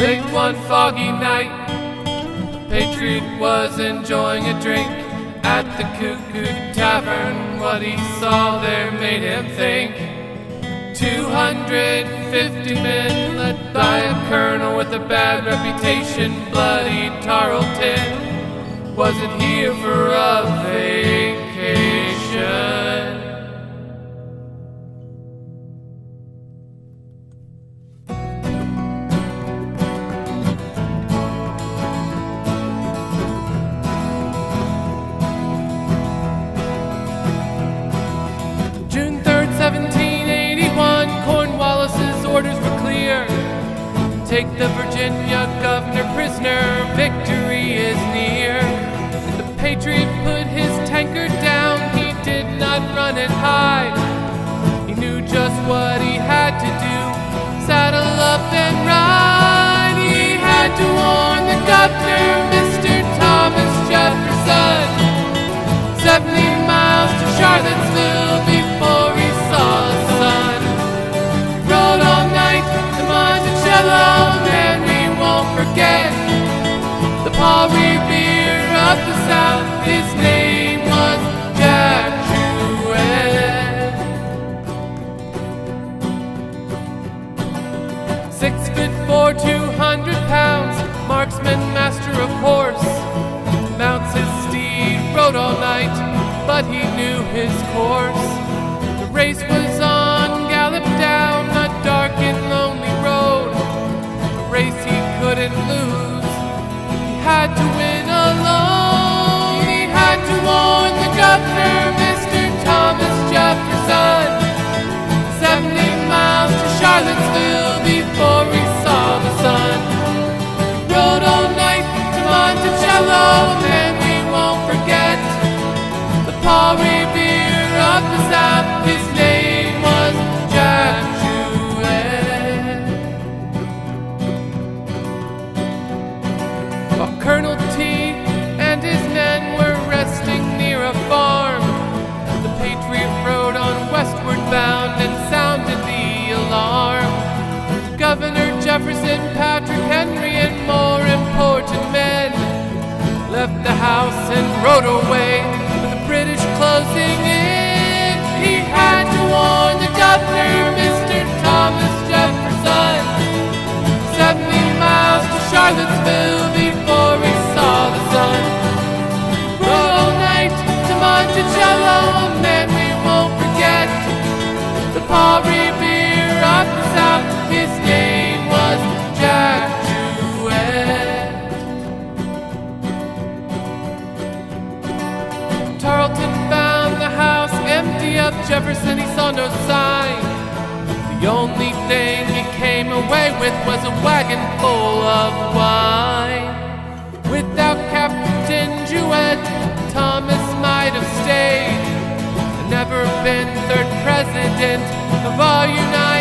Late one foggy night, a patriot was enjoying a drink at the Cuckoo Tavern. What he saw there made him think. 250 men led by a colonel with a bad reputation, bloody Tarleton, wasn't here for a vacation. June 3rd, 1781, Cornwallis's orders were clear. Take the Virginia governor prisoner, victory is near. The patriot put his tankard down, he did not run and hide. He knew just what he had to do, saddle up and ride. He had to warn the governor, Mr. Thomas Jefferson, 70 miles to Charlottesville before he saw the sun. Rode all night to Monticello, and we won't forget the Paul Revere of the South. His name was Jack Truett. 6'4", 200 pounds, marksman, master of horse, mounts his steed, rode all night, but he knew his course. The race was on, galloped down a dark and lonely road, a race he couldn't lose. He had to win alone. He had to warn the governor, Mr. Thomas Jefferson, 70 miles to Charlottesville before he saw the sun. He rode all night to Monticello, and we won't forget the Paul Revere of the South. His name was Jack Truett. While Colonel T and his men were resting near a farm, the patriot rode on westward bound and sounded the alarm. Governor Jefferson, Patrick Henry, and more important men left the house and rode away with the British closing in. He had to warn the governor, Mr. Thomas Jefferson, 70 miles to Charlottesville before he saw the sun. Rode all night to Monticello, and we won't forget the Paul Revere of the South. His name was Jack Truett. Tarleton found the house empty of Jefferson, he saw no sign. The only thing he came away with was a wagon full of wine. Without Captain Jewett, Thomas might have stayed and never been third president of our United